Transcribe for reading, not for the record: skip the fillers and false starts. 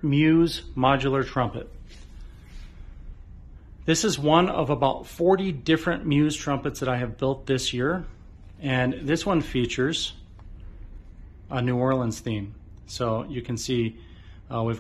Muse modular trumpet. This is one of about 40 different Muse trumpets that I have built this year, and this one features a New Orleans theme. So you can see we've